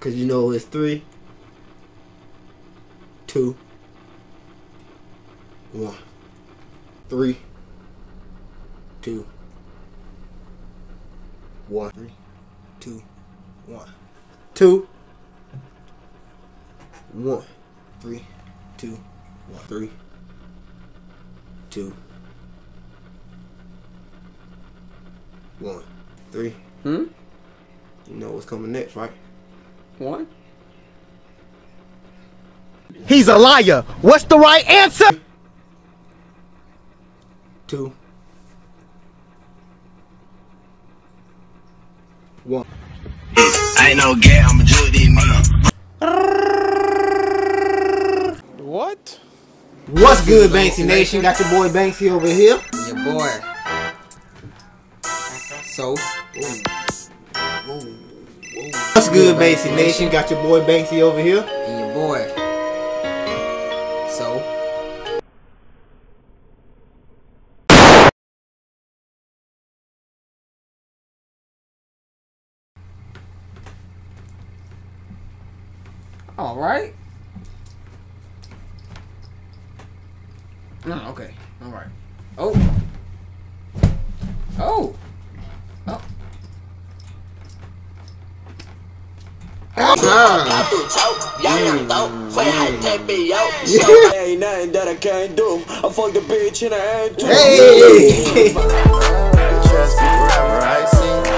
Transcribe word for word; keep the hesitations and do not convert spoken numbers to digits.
Cause you know it's three, two, one. Three, two, one. Three, two, one. Two, one. Three, two, one. Three, two, one. Three. Hmm? You know what's coming next, right? One. He's a liar. What's the right answer? Two, one. I ain't no gay, I'm a Judy nigga. What? What's good, Banksy Nation? Got your boy Banksy over here. Your boy. So. What's good, Banksy Nation? Got your boy Banksy over here. And your boy. So. All right. No, okay. All right. Oh. Oh. Oh. Ain't nothing that I can't do. I fuck the bitch and I ain't too. Hey. Trust me forever, I see.